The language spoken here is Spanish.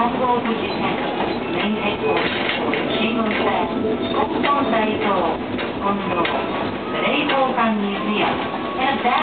本郷口線、メインエコー、新聞線、国村大道、近藤、霊宝館ミュージアム、and